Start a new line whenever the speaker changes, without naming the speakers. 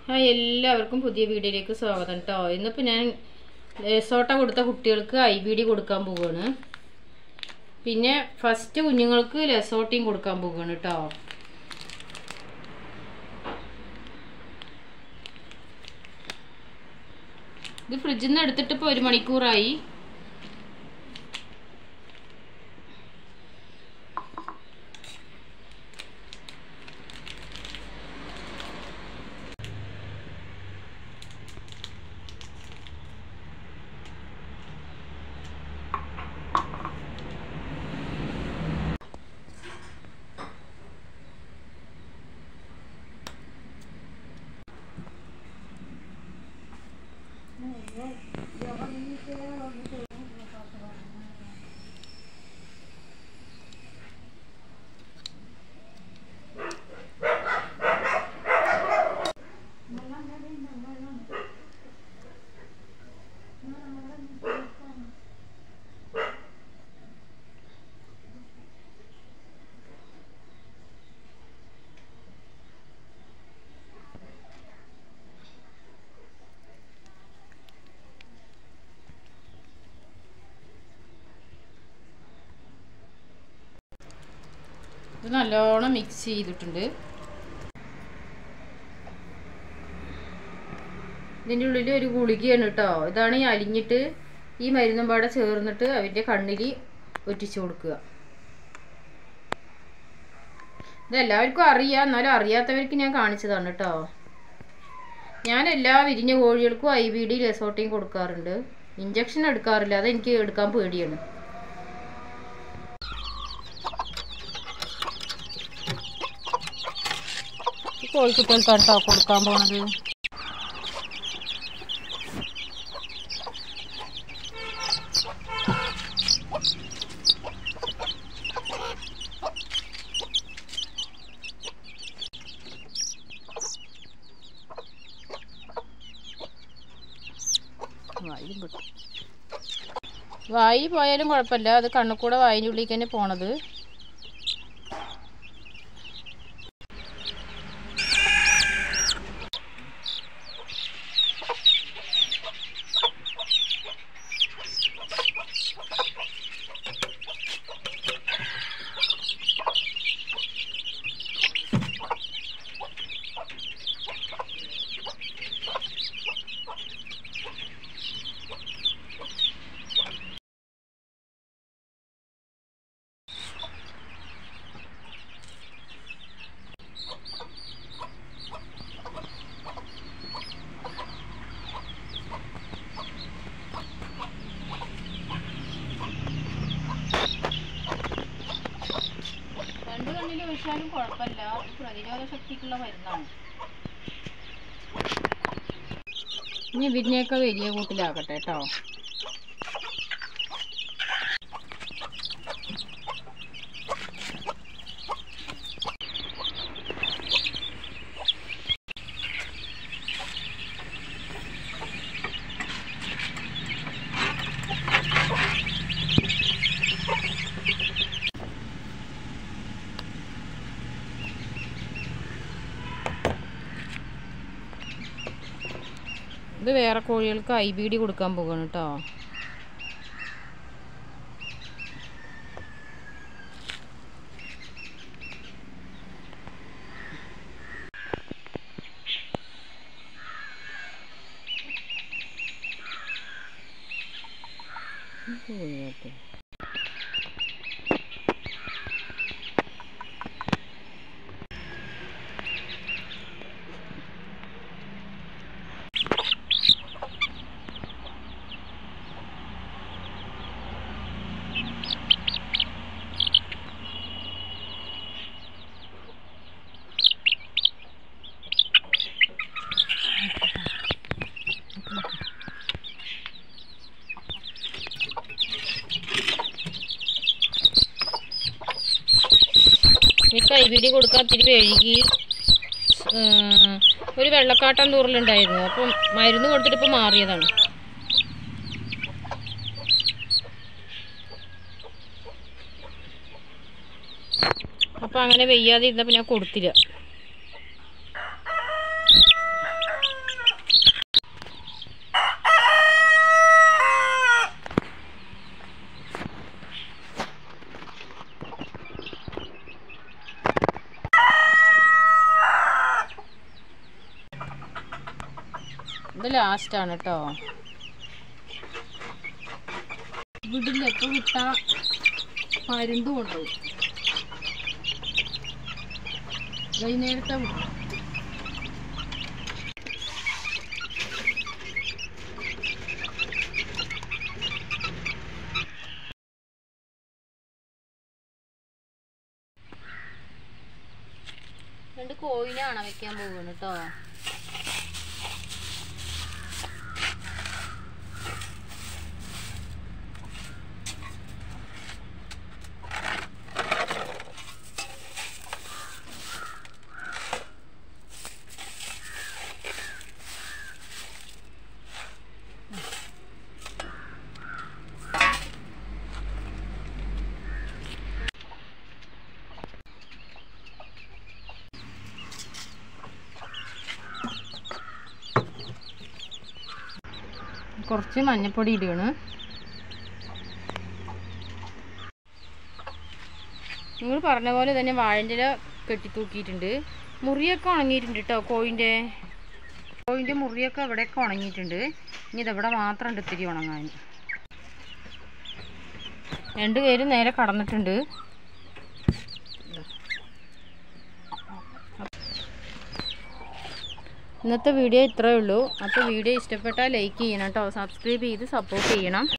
Hi, എല്ലാവർക്കും പുതിയ വീഡിയോയിലേക്ക് സ്വാഗതം കേട്ടോ. ഇന്നിപ്പോൾ ഞാൻ ലെസോട്ട കൊടുത്ത കുട്ടികൾക്ക് IBD കൊടുക്കാൻ പോവുകയാണ്. പിന്നെ ഫസ്റ്റ് കുഞ്ഞുങ്ങൾക്ക് ലെസോട്ടയും കൊടുക്കാൻ പോവുകയാണ് കേട്ടോ. ഇത് ഫ്രിഡ്ജിൽ നിന്ന് എടുത്തിട്ട് ഇപ്പോൾ 1 മണിക്കൂറായി. ഇത് നല്ലോണം മിക്സ് ചെയ്തിട്ടുണ്ട്. ഇതിൻ്റെ ഉള്ളിൽ ഒരു ഗുളികയാണ് കേട്ടോ. ഇതാണ് ഈ അലിഞ്ഞിട്ട് ഈ മരുന്നും പാടെ ചേർന്നിട്ട് അവൻ്റെ കണ്ണിൽ ഒറ്റിച്ചു കൊടുക്കുക. ഇതെല്ലാവർക്കും അറിയാം, എന്നാലും അറിയാത്തവർക്ക് ഞാൻ കാണിച്ചതാണ് കേട്ടോ. ഞാൻ എല്ലാ വിരിഞ്ഞ കോഴികൾക്കും IBD ലെസോട്ടയും കൊടുക്കാറുണ്ട്. ഇഞ്ചക്ഷൻ എടുക്കാറില്ല, അതെനിക്ക് എടുക്കാൻ പേടിയാണ്. കോഴിക്കുട്ടികൾക്കാണ് കേട്ടോ കൊടുക്കാൻ പോണത്. വായി പോയാലും കുഴപ്പമില്ല, അത് കണ്ണുകൂടെ വായിൻ്റെ ഉള്ളിലേക്ക് തന്നെ പോണത്. കണ്ണിൽ ഒഴിച്ചാലും കുഴപ്പമില്ല, പ്രതിരോധ ശക്തിക്കുള്ള മരുന്നാണ്. ഇനി ഇതിനെയൊക്കെ വലിയ കൂട്ടിലാക്കട്ടെ കേട്ടോ. ഇത് വേറെ കോഴികൾക്ക് IBD കൊടുക്കാൻ പോവുകയാണ് കേട്ടോ. എനിക്ക് IBD കൊടുക്കാൻ ഇത്തിരി വഴുകി. ഒരു വെള്ളക്കാട്ടം തൂറലുണ്ടായിരുന്നു, അപ്പം മരുന്ന് കൊടുത്തിട്ട് ഇപ്പോൾ മാറിയതാണ്. അപ്പോൾ അങ്ങനെ വെയ്യാതെ ഇരുന്നപ്പോൾ ഞാൻ കൊടുത്തില്ല. ഇത് ലാസ്റ്റാണ് കേട്ടോ. വിടില്ല, എപ്പോൾ വിട്ടാ പരുന്ത് കൊണ്ടുപോകും. വൈകുന്നേരത്തെ വിടും. രണ്ട് കോഴിനാണ് വെക്കാൻ പോകുന്നത് കേട്ടോ. കുറച്ച് മഞ്ഞപ്പൊടി ഇടുകയാണ്. നിങ്ങൾ പറഞ്ഞ പോലെ തന്നെ വാഴൻ്റെ ഇല കെട്ടിത്തൂക്കിയിട്ടുണ്ട്. മുറിയൊക്കെ ഉണങ്ങിയിട്ടുണ്ട് കേട്ടോ. കോഴിൻ്റെ മുറിയൊക്കെ ഇവിടെയൊക്കെ ഉണങ്ങിയിട്ടുണ്ട്. ഇനി ഇതെവിടെ മാത്രം ഉണ്ട് ഇത്തിരി ഉണങ്ങാൻ. രണ്ടുപേരും നേരെ കടന്നിട്ടുണ്ട്. ഇന്നത്തെ വീഡിയോ ഇത്രയേ ഉള്ളൂ. അപ്പോൾ വീഡിയോ ഇഷ്ടപ്പെട്ടാൽ ലൈക്ക് ചെയ്യണം കേട്ടോ. സബ്സ്ക്രൈബ് ചെയ്ത് സപ്പോർട്ട് ചെയ്യണം.